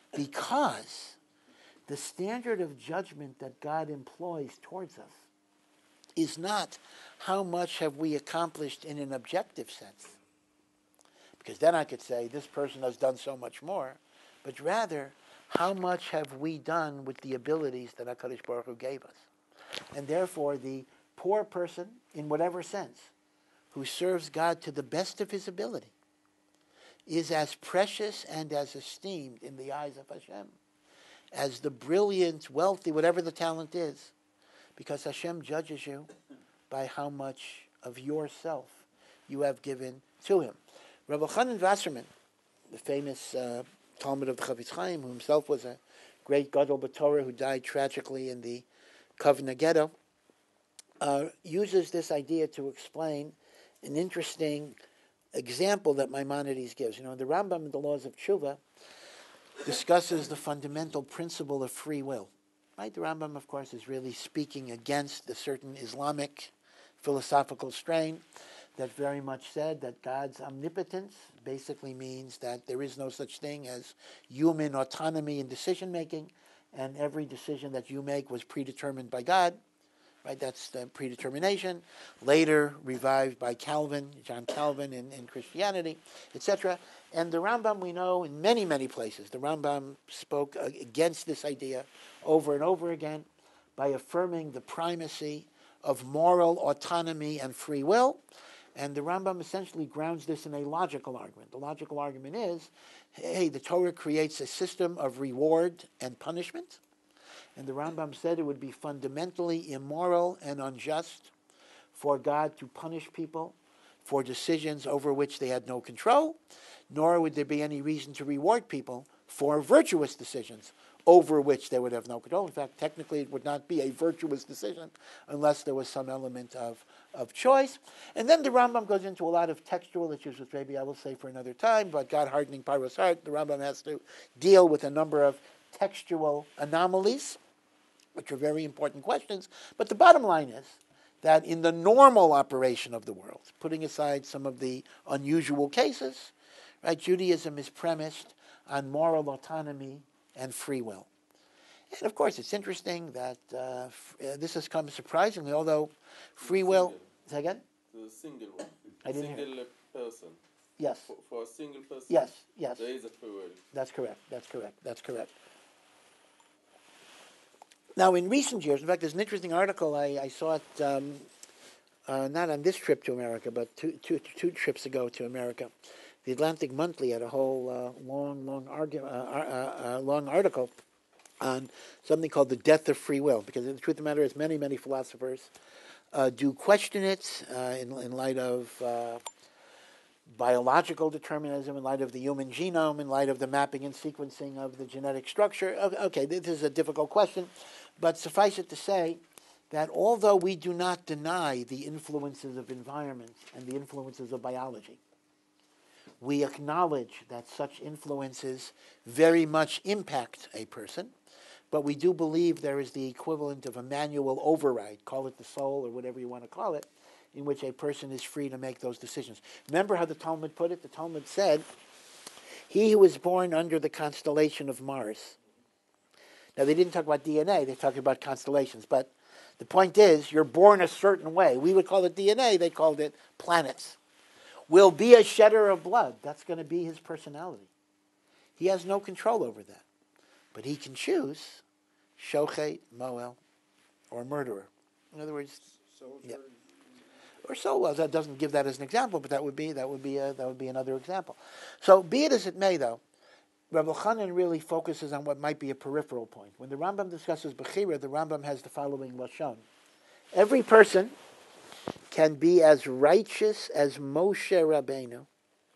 because the standard of judgment that God employs towards us is not how much have we accomplished in an objective sense, because then I could say this person has done so much more, but rather how much have we done with the abilities that HaKadosh Baruch Hu gave us. And therefore the poor person, in whatever sense, who serves God to the best of his ability, is as precious and as esteemed in the eyes of Hashem as the brilliant, wealthy, whatever the talent is, because Hashem judges you by how much of yourself you have given to him. Rabbi Chanan Wasserman, the famous uh, Talmud of the Chafetz Chaim, who himself was a great Gadol B'Torah who died tragically in the Kovna ghetto, uh, uses this idea to explain an interesting example that Maimonides gives. You know, the Rambam in the Laws of Tshuva discusses the fundamental principle of free will. Right? The Rambam, of course, is really speaking against a certain Islamic philosophical strain that very much said that God's omnipotence basically means that there is no such thing as human autonomy in decision-making, and every decision that you make was predetermined by God. Right? That's the predetermination, later revived by Calvin, John Calvin in, in Christianity, et cetera. And the Rambam, we know in many, many places, the Rambam spoke against this idea over and over again by affirming the primacy of moral autonomy and free will. And the Rambam essentially grounds this in a logical argument. The logical argument is, hey, the Torah creates a system of reward and punishment. And the Rambam said it would be fundamentally immoral and unjust for God to punish people for decisions over which they had no control, nor would there be any reason to reward people for virtuous decisions over which they would have no control. In fact, technically it would not be a virtuous decision unless there was some element of, of choice. And then the Rambam goes into a lot of textual issues, which maybe I will say for another time, but God hardening Paro's heart, the Rambam has to deal with a number of textual anomalies, which are very important questions. But the bottom line is that in the normal operation of the world, putting aside some of the unusual cases, right, Judaism is premised on moral autonomy and free will. And of course, it's interesting that uh, f- uh, this has come surprisingly, although free will... Say again? The single one. I didn't single hear. person. Yes. For, for a single person. Yes, yes. There is a free will. That's correct, that's correct, that's correct. Now, in recent years, in fact, there's an interesting article, I, I saw it um, uh, not on this trip to America, but two, two, two trips ago to America. The Atlantic Monthly had a whole uh, long, long, argu- uh, uh, uh, long article on something called the death of free will, because the truth of the matter is many, many philosophers uh, do question it uh, in, in light of uh, biological determinism, in light of the human genome, in light of the mapping and sequencing of the genetic structure. Okay, this is a difficult question, but suffice it to say that although we do not deny the influences of environment and the influences of biology, we acknowledge that such influences very much impact a person, but we do believe there is the equivalent of a manual override, call it the soul or whatever you want to call it, in which a person is free to make those decisions. Remember how the Talmud put it? The Talmud said, he who was born under the constellation of Mars. Now, they didn't talk about D N A, they're talking about constellations, but the point is, you're born a certain way. We would call it D N A, they called it planets. Will be a shedder of blood. That's going to be his personality. He has no control over that. But he can choose shochet, moel, or murderer. In other words, Soldier. Yeah. Or so well, that doesn't give that as an example, but that would be that would be a, that would be another example. So be it as it may, though, Reb Elchanan really focuses on what might be a peripheral point. When the Rambam discusses Bechira, the Rambam has the following lashon: every person can be as righteous as Moshe Rabbeinu,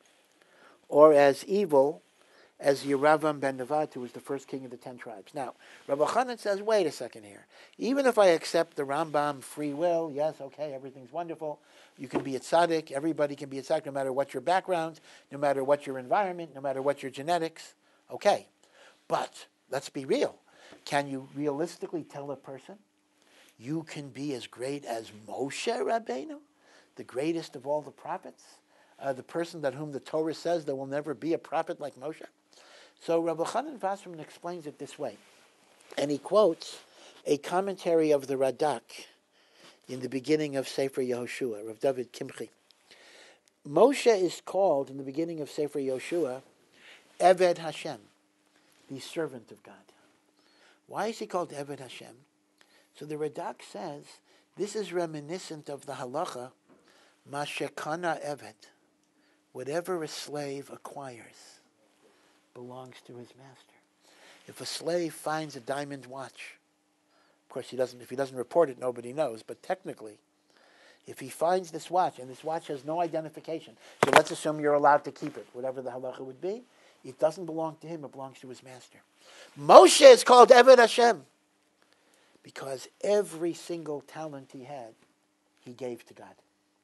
or as evil as Yeravam ben Nevat, who was the first king of the ten tribes. Now, Reb Elchanan says, wait a second here. Even if I accept the Rambam free will, yes, okay, everything's wonderful. You can be a tzaddik. Everybody can be a tzaddik, no matter what your background, no matter what your environment, no matter what your genetics. Okay. But let's be real. Can you realistically tell a person, you can be as great as Moshe Rabbeinu, the greatest of all the prophets, uh, the person that whom the Torah says there will never be a prophet like Moshe? So Rabbi Chanan Wasserman explains it this way, and he quotes a commentary of the Radak in the beginning of Sefer Yehoshua, Rav David Kimchi. Moshe is called in the beginning of Sefer Yehoshua Eved Hashem, the servant of God. Why is he called Eved Hashem? So the Radak says this is reminiscent of the halacha Mashekana Eved, whatever a slave acquires belongs to his master. If a slave finds a diamond watch, of course he doesn't, if he doesn't report it, nobody knows, but technically, if he finds this watch, and this watch has no identification, so let's assume you're allowed to keep it, whatever the halacha would be, it doesn't belong to him, it belongs to his master. Moshe is called Eved Hashem, because every single talent he had, he gave to God.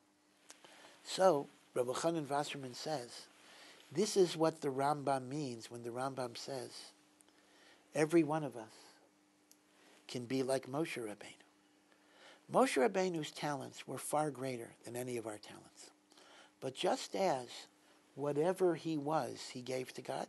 So, Rabbi Chanan Wasserman says, this is what the Rambam means when the Rambam says, every one of us can be like Moshe Rabbeinu. Moshe Rabbeinu's talents were far greater than any of our talents. But just as whatever he was, he gave to God,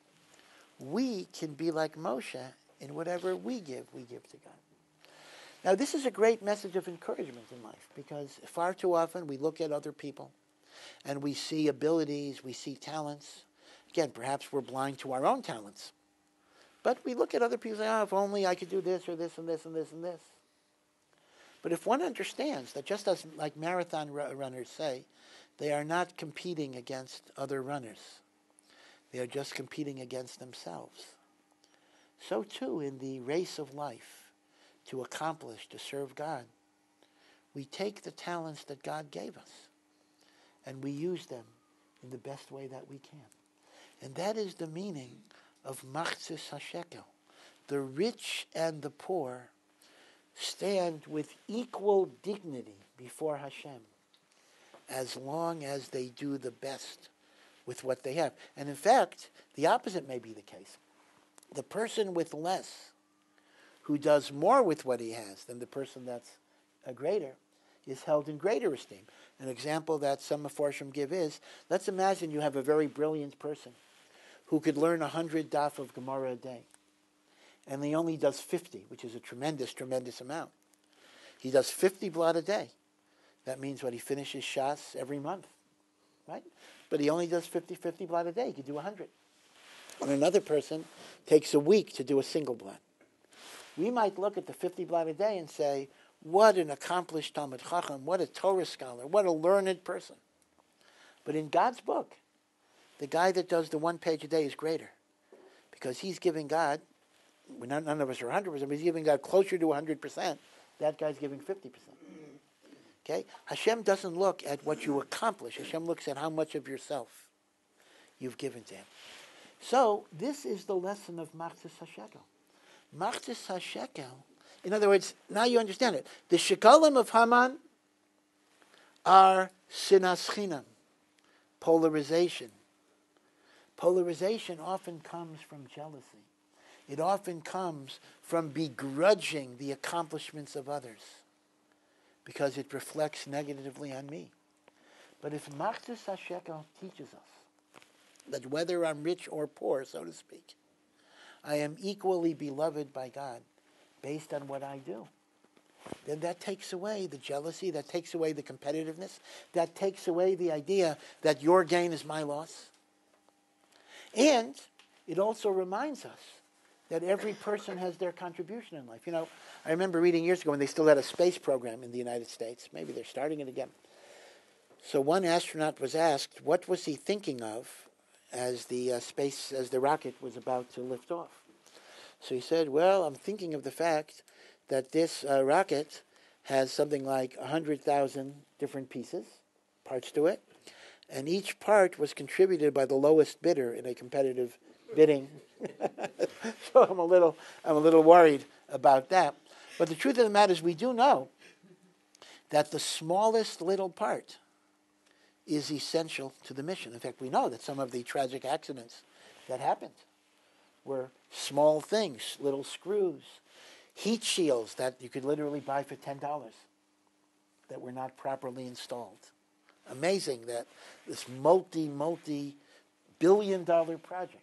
we can be like Moshe in whatever we give, we give to God. Now, this is a great message of encouragement in life, because far too often we look at other people and we see abilities, we see talents. Again, perhaps we're blind to our own talents. But we look at other people and say, oh, if only I could do this or this and this and this and this. But if one understands that just as like marathon runners say, they are not competing against other runners. They are just competing against themselves. So too in the race of life, to accomplish, to serve God, we take the talents that God gave us and we use them in the best way that we can. And that is the meaning of Machzis HaShekel. The rich and the poor stand with equal dignity before Hashem as long as they do the best with what they have. And in fact, the opposite may be the case. The person with less, who does more with what he has than the person that's a greater, is held in greater esteem. An example that some Mefarshim give is, let's imagine you have a very brilliant person who could learn one hundred daf of Gemara a day, and he only does fifty, which is a tremendous, tremendous amount. He does fifty blot a day. That means what, he finishes Shas every month, right? But he only does fifty, fifty blot a day. He could do one hundred. And another person takes a week to do a single blot. We might look at the fifty blot a day and say, what an accomplished Talmid Chacham, what a Torah scholar, what a learned person. But in God's book, the guy that does the one page a day is greater, because he's giving God, we're not, none of us are one hundred percent, but he's giving God closer to one hundred percent. That guy's giving fifty percent. Okay? Hashem doesn't look at what you accomplish. Hashem looks at how much of yourself you've given to him. So, this is the lesson of Machzis HaShekel. Machzis HaShekel, in other words, now you understand it. The shekalim of Haman are sinas chinam, polarization. Polarization often comes from jealousy. It often comes from begrudging the accomplishments of others because it reflects negatively on me. But if Machzis HaShekel teaches us that whether I'm rich or poor, so to speak, I am equally beloved by God based on what I do, then that takes away the jealousy, that takes away the competitiveness, that takes away the idea that your gain is my loss. And it also reminds us that every person has their contribution in life. You know, I remember reading years ago when they still had a space program in the United States. Maybe they're starting it again. So one astronaut was asked, what was he thinking of as the uh, space, as the rocket was about to lift off? So he said, well, I'm thinking of the fact that this uh, rocket has something like one hundred thousand different pieces, parts to it, and each part was contributed by the lowest bidder in a competitive bidding. So I'm a little, I'm a little worried about that. But the truth of the matter is, we do know that the smallest little part is essential to the mission. In fact, we know that some of the tragic accidents that happened were small things, little screws, heat shields that you could literally buy for ten dollars that were not properly installed. Amazing that this multi, multi-billion dollar project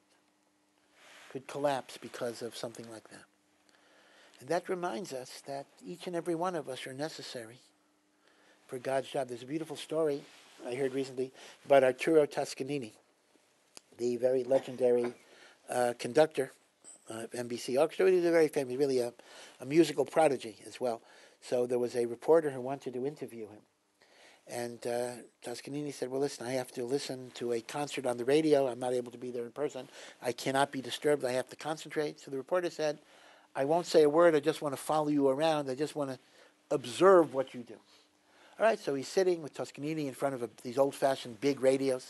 could collapse because of something like that. And that reminds us that each and every one of us are necessary for God's job. There's a beautiful story I heard recently about Arturo Toscanini, the very legendary uh, conductor of N B C Orchestra. He was a very famous, really a, a musical prodigy as well. So there was a reporter who wanted to interview him. And uh, Toscanini said, well, listen, I have to listen to a concert on the radio. I'm not able to be there in person. I cannot be disturbed. I have to concentrate. So the reporter said, I won't say a word. I just want to follow you around. I just want to observe what you do. All right, so he's sitting with Toscanini in front of a, these old-fashioned big radios.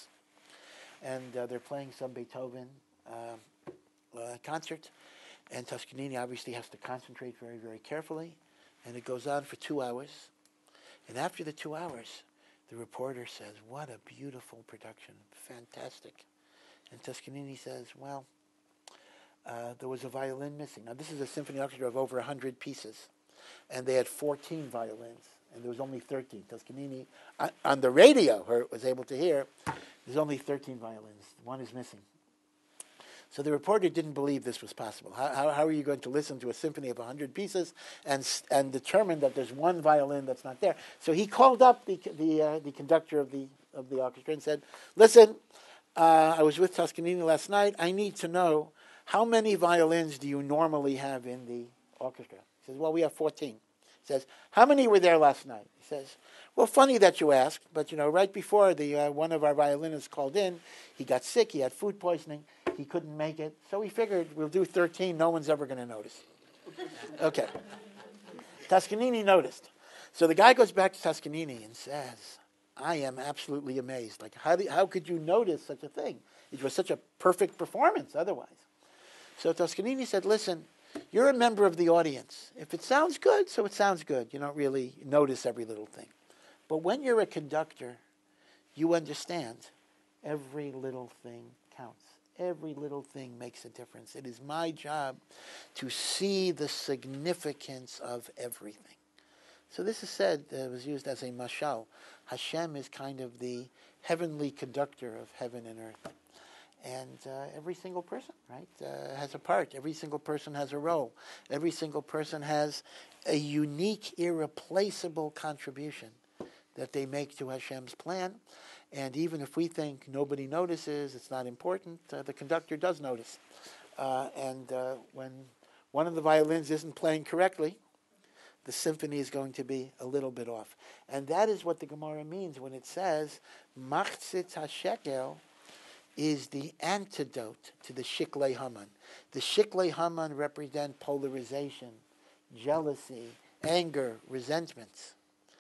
And uh, they're playing some Beethoven uh, uh, concert. And Toscanini obviously has to concentrate very, very carefully. And it goes on for two hours. And after the two hours, the reporter says, what a beautiful production, fantastic. And Toscanini says, well, uh, there was a violin missing. Now, this is a symphony orchestra of over one hundred pieces, and they had fourteen violins, and there was only thirteen. Toscanini, uh, on the radio, her, was able to hear, there's only thirteen violins. One is missing. So the reporter didn't believe this was possible. How, how, how are you going to listen to a symphony of one hundred pieces and and determine that there's one violin that's not there? So he called up the the uh, the conductor of the of the orchestra and said, "Listen, uh, I was with Toscanini last night. I need to know how many violins do you normally have in the orchestra?" He says, "Well, we have fourteen." He says, "How many were there last night?" He says, "Well, funny that you asked, but you know, right before the uh, one of our violinists called in, he got sick. He had food poisoning. He couldn't make it. So we figured we'll do thirteen. No one's ever going to notice." Okay. Toscanini noticed. So the guy goes back to Toscanini and says, "I am absolutely amazed. Like, how do, how could you notice such a thing? It was such a perfect performance otherwise." So Toscanini said, "Listen, you're a member of the audience. If it sounds good, so it sounds good. You don't really notice every little thing. But when you're a conductor, you understand every little thing counts. Every little thing makes a difference. It is my job to see the significance of everything." So this is said, uh, it was used as a mashal. Hashem is kind of the heavenly conductor of heaven and earth. And uh, every single person, right, uh, has a part. Every single person has a role. Every single person has a unique, irreplaceable contribution that they make to Hashem's plan. And even if we think nobody notices, it's not important, uh, the conductor does notice. Uh, and uh, when one of the violins isn't playing correctly, the symphony is going to be a little bit off. And that is what the Gemara means when it says, Machzis HaShekel is the antidote to the Shiklei Haman. The Shiklei Haman represent polarization, jealousy, anger, resentments.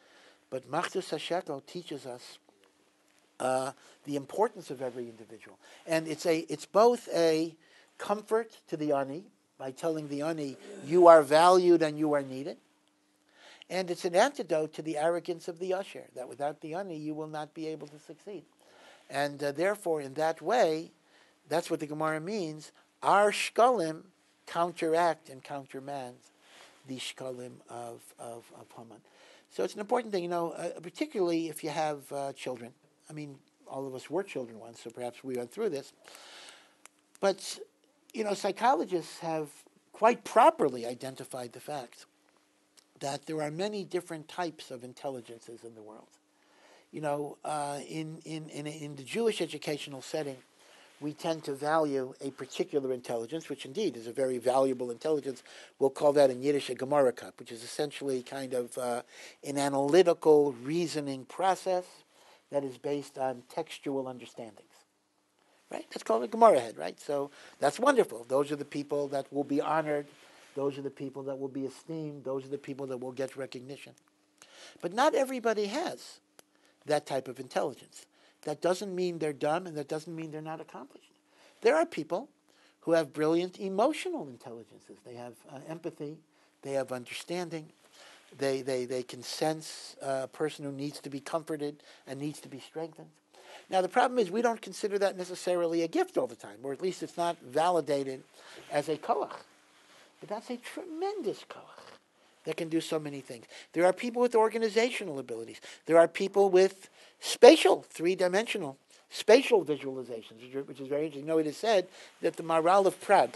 But Machzos HaShekel teaches us uh, the importance of every individual. And it's a it's both a comfort to the ani, by telling the ani, you are valued and you are needed. And it's an antidote to the arrogance of the usher, that without the ani, you will not be able to succeed. And uh, therefore, in that way, that's what the Gemara means. Our shkalim counteract and countermand the shkalim of, of, of Haman. So it's an important thing, you know, uh, particularly if you have uh, children. I mean, all of us were children once, so perhaps we went through this. But, you know, psychologists have quite properly identified the fact that there are many different types of intelligences in the world. You know, uh, in, in, in, in the Jewish educational setting, we tend to value a particular intelligence, which indeed is a very valuable intelligence. We'll call that in Yiddish a Gemara cup, which is essentially kind of uh, an analytical reasoning process that is based on textual understandings. Right? That's called a Gemara head, right? So that's wonderful. Those are the people that will be honored. Those are the people that will be esteemed. Those are the people that will get recognition. But not everybody has that type of intelligence. That doesn't mean they're dumb, and that doesn't mean they're not accomplished. There are people who have brilliant emotional intelligences. They have uh, empathy. They have understanding. They, they, they can sense a person who needs to be comforted and needs to be strengthened. Now, the problem is we don't consider that necessarily a gift all the time, or at least it's not validated as a koach. But that's a tremendous koach that can do so many things. There are people with organizational abilities. There are people with spatial, three-dimensional, spatial visualizations, which is very interesting. You know, it is said that the Maharal of Prague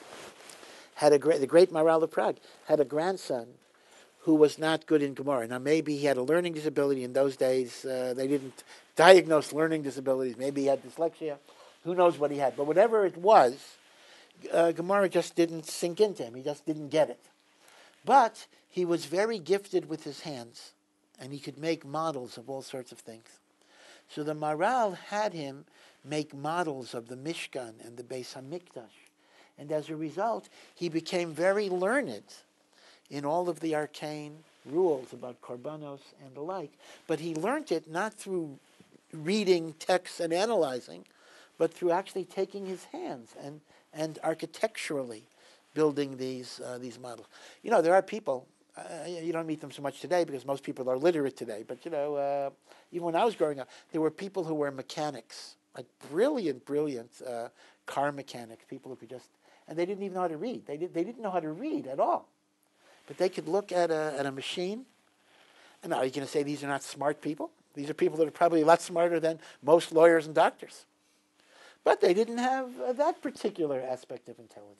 had a great, the great Maharal of Prague had a grandson who was not good in Gemara. Now, maybe he had a learning disability. In those days, uh, they didn't diagnose learning disabilities. Maybe he had dyslexia. Who knows what he had? But whatever it was, uh, Gemara just didn't sink into him. He just didn't get it. But he was very gifted with his hands, and he could make models of all sorts of things. So the Maharal had him make models of the Mishkan and the Beis HaMikdash. And as a result, he became very learned in all of the arcane rules about korbanos and the like. But he learned it not through reading texts and analyzing, but through actually taking his hands and, and architecturally building these uh, these models. You know, there are people, uh, you don't meet them so much today because most people are literate today, but you know, uh, even when I was growing up, there were people who were mechanics, like brilliant, brilliant uh, car mechanics, people who could just, and they didn't even know how to read. They, did, they didn't know how to read at all. But they could look at a, at a machine, and now are you going to say these are not smart people? These are people that are probably a lot smarter than most lawyers and doctors. But they didn't have uh, that particular aspect of intelligence.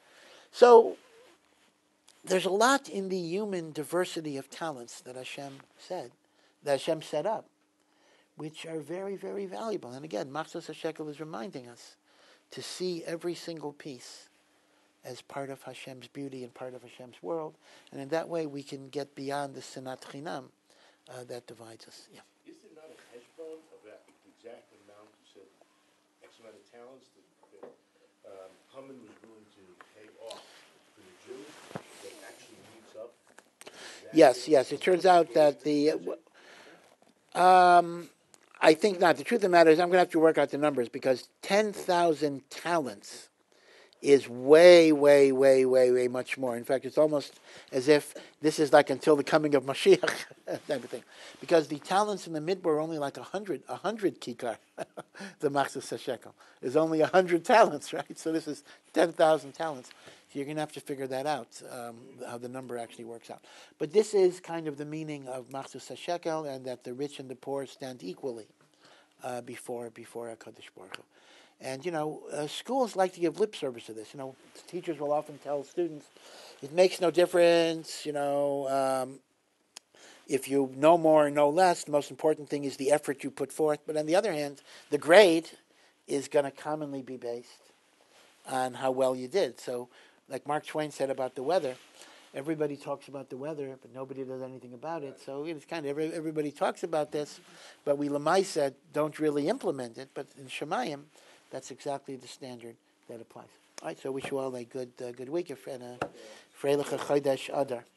So there's a lot in the human diversity of talents that Hashem said, that Hashem set up, which are very, very valuable. And again, Machzos HaShekel is reminding us to see every single piece as part of Hashem's beauty and part of Hashem's world. And in that way, we can get beyond the sinat chinam uh, that divides us. Yeah. Is there not a heshbon of that exact amount? You said X amount of talents that, that um, Haman was willing to pay off for the Jew that actually meets up? Yes, yes. It turns out that the... Uh, um, I think not. The truth of the matter is I'm going to have to work out the numbers because ten thousand talents is way, way, way, way, way much more. In fact, it's almost as if this is like until the coming of Mashiach, type of thing. Because the talents in the Midbar are only like a hundred, a hundred kikar. The Machzos HaShekel is only a hundred talents, right? So this is ten thousand talents. So you're going to have to figure that out, um, how the number actually works out. But this is kind of the meaning of Machzos HaShekel, and that the rich and the poor stand equally uh, before before HaKadosh Baruch Hu. And, you know, uh, schools like to give lip service to this. You know, teachers will often tell students, it makes no difference, you know, um, if you know more or know less, the most important thing is the effort you put forth. But on the other hand, the grade is going to commonly be based on how well you did. So, like Mark Twain said about the weather, everybody talks about the weather, but nobody does anything about it. So it's kind of, every, everybody talks about this, but we Lamaisa don't really implement it. But in Shemayim, that's exactly the standard that applies. All right, so I wish you all a good uh, good week and a Freilich Chodesh Adar.